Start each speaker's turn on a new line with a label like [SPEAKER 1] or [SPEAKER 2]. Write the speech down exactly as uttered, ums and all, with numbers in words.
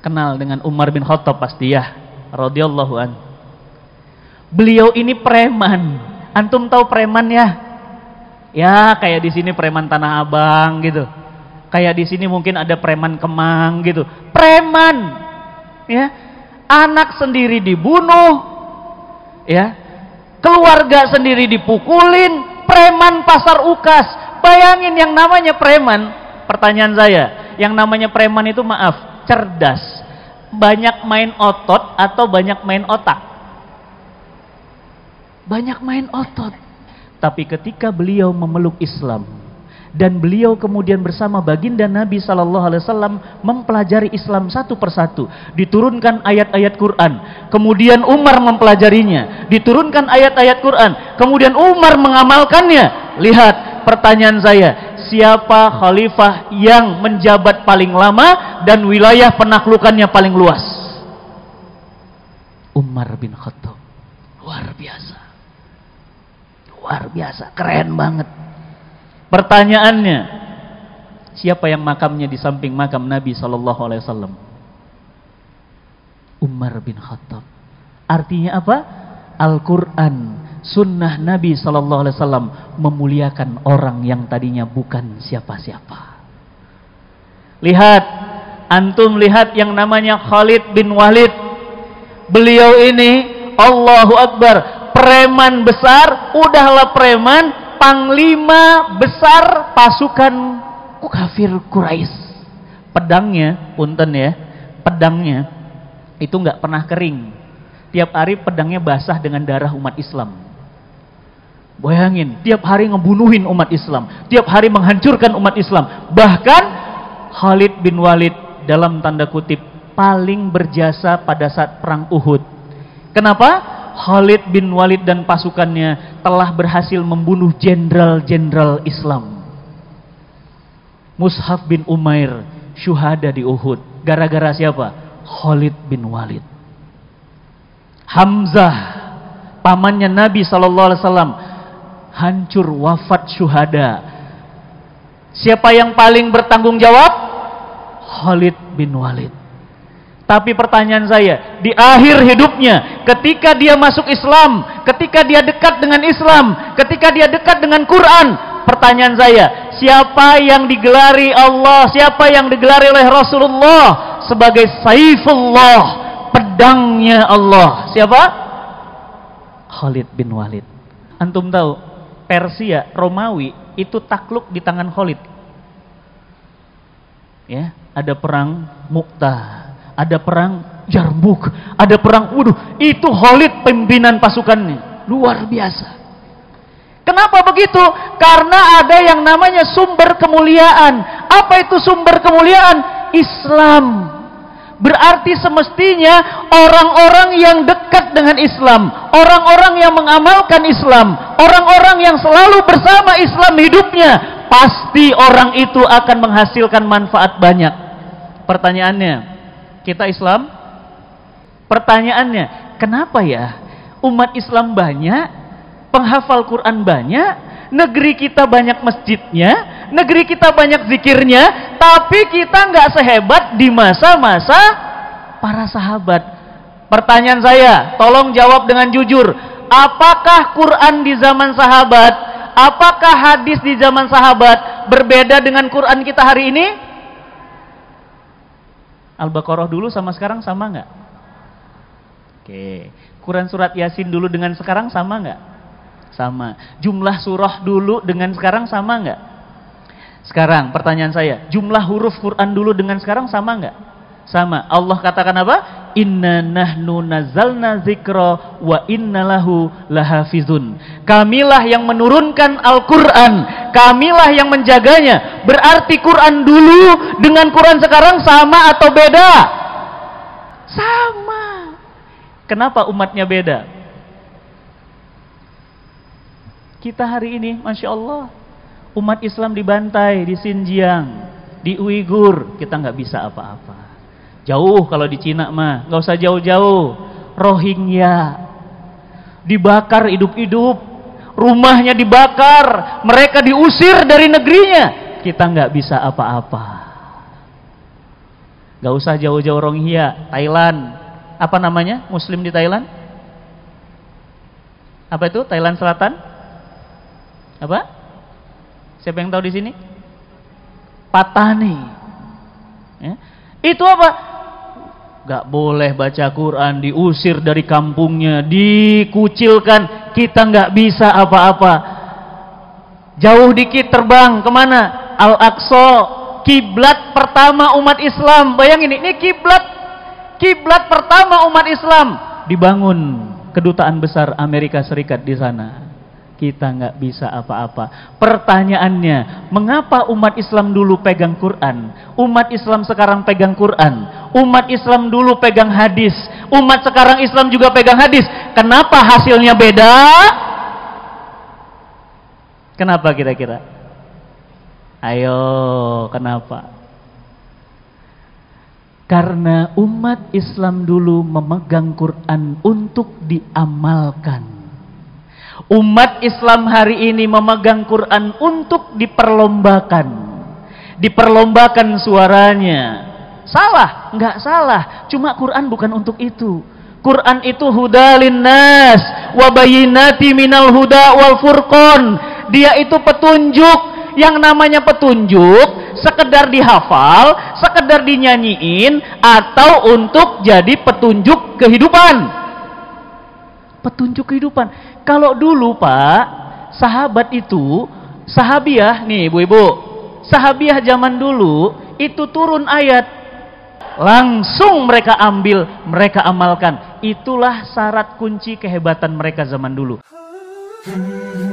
[SPEAKER 1] Kenal dengan Umar bin Khattab pasti ya, radhiyallahu an. Beliau ini preman. Antum tahu preman ya? Ya kayak di sini preman Tanah Abang gitu. Kayak di sini mungkin ada preman Kemang gitu. Preman, ya, anak sendiri dibunuh, ya, keluarga sendiri dipukulin, preman pasar ukas. Bayangin yang namanya preman. Pertanyaan saya, yang namanya preman itu maaf, cerdas, banyak main otot atau banyak main otak? Banyak main otot. Tapi ketika beliau memeluk Islam dan beliau kemudian bersama baginda Nabi Sallallahu Alaihi Wasallam mempelajari Islam satu persatu, diturunkan ayat-ayat Quran, kemudian Umar mempelajarinya, diturunkan ayat-ayat Quran, kemudian Umar mengamalkannya. Lihat, pertanyaan saya, siapa khalifah yang menjabat paling lama dan wilayah penaklukannya paling luas? Umar bin Khattab. Luar biasa. Luar biasa, keren banget. Pertanyaannya, siapa yang makamnya di samping makam Nabi Sallallahu Alaihi Wasallam? Umar bin Khattab. Artinya apa? Al-Quran, sunnah Nabi Sallallahu Alaihi Wasallam memuliakan orang yang tadinya bukan siapa-siapa. Lihat, antum lihat yang namanya Khalid bin Walid. Beliau ini, Allahu Akbar, preman besar, udahlah preman, panglima besar pasukan kafir Quraisy. Pedangnya, punten ya, pedangnya itu nggak pernah kering. Tiap hari pedangnya basah dengan darah umat Islam. Bayangin, tiap hari ngebunuhin umat Islam, tiap hari menghancurkan umat Islam. Bahkan Khalid bin Walid dalam tanda kutip paling berjasa pada saat perang Uhud. Kenapa? Khalid bin Walid dan pasukannya telah berhasil membunuh jenderal-jenderal Islam. Mushaf bin Umair syuhada di Uhud. Gara-gara siapa? Khalid bin Walid. Hamzah, pamannya Nabi Sallallahu Alaihi Wasallam, hancur wafat syuhada. Siapa yang paling bertanggung jawab? Khalid bin Walid. Tapi pertanyaan saya, di akhir hidupnya, ketika dia masuk Islam, ketika dia dekat dengan Islam, ketika dia dekat dengan Quran, pertanyaan saya, siapa yang digelari Allah, siapa yang digelari oleh Rasulullah sebagai Saifullah, pedangnya Allah? Siapa? Khalid bin Walid. Antum tahu, Persia, Romawi itu takluk di tangan Khalid. Ya, ada perang Mu'tah, ada perang Yarmuk, ada perang Wuduh. Itu Khalid pimpinan pasukannya. Luar biasa. Kenapa begitu? Karena ada yang namanya sumber kemuliaan. Apa itu sumber kemuliaan? Islam. Berarti semestinya orang-orang yang dekat dengan Islam, orang-orang yang mengamalkan Islam, orang-orang yang selalu bersama Islam hidupnya, pasti orang itu akan menghasilkan manfaat banyak. Pertanyaannya, kita Islam? Pertanyaannya, kenapa ya umat Islam banyak, penghafal Quran banyak, negeri kita banyak masjidnya, negeri kita banyak zikirnya, tapi kita nggak sehebat di masa-masa para sahabat? Pertanyaan saya, tolong jawab dengan jujur. Apakah Quran di zaman sahabat, apakah hadis di zaman sahabat berbeda dengan Quran kita hari ini? Al-Baqarah dulu sama sekarang sama nggak? Oke. Quran surat Yasin dulu dengan sekarang sama nggak? Sama. Jumlah surah dulu dengan sekarang sama nggak? Sekarang pertanyaan saya, jumlah huruf Quran dulu dengan sekarang sama nggak? Sama. Allah katakan apa? Inna nahnu nazzalna dzikra wa inna lahu lahafizun. Kamilah yang menurunkan Al-Quran, kamilah yang menjaganya. Berarti Quran dulu dengan Quran sekarang sama atau beda? Sama. Kenapa umatnya beda? Kita hari ini, Masya Allah, umat Islam dibantai di Xinjiang, di Uighur, kita nggak bisa apa-apa. Jauh kalau di Cina mah, nggak usah jauh-jauh. Rohingya dibakar hidup-hidup, rumahnya dibakar, mereka diusir dari negerinya. Kita nggak bisa apa-apa. Gak usah jauh-jauh Rohingya, Thailand. Apa namanya Muslim di Thailand? Apa itu Thailand Selatan? Apa? Siapa yang tahu di sini? Patani. Ya. Itu apa? Gak boleh baca Quran, diusir dari kampungnya, dikucilkan, kita gak bisa apa-apa. Jauh dikit terbang kemana? Al-Aqsa, kiblat pertama umat Islam. Bayangin ini kiblat, kiblat pertama umat Islam. Dibangun kedutaan besar Amerika Serikat di sana. Kita nggak bisa apa-apa. Pertanyaannya, mengapa umat Islam dulu pegang Quran, umat Islam sekarang pegang Quran, umat Islam dulu pegang hadis, umat sekarang Islam juga pegang hadis? Kenapa hasilnya beda? Kenapa kira-kira? Ayo, kenapa? Karena umat Islam dulu memegang Quran untuk diamalkan. Umat Islam hari ini memegang Quran untuk diperlombakan. Diperlombakan suaranya. Salah? Enggak salah. Cuma Quran bukan untuk itu. Quran itu hudalin nas wa bayyinati minal huda wal furqan. Dia itu petunjuk. Yang namanya petunjuk sekedar dihafal, sekedar dinyanyiin, atau untuk jadi petunjuk kehidupan. Petunjuk kehidupan. Kalau dulu Pak, sahabat itu, sahabiah nih ibu-ibu, sahabiah zaman dulu itu turun ayat, langsung mereka ambil, mereka amalkan. Itulah syarat kunci kehebatan mereka zaman dulu.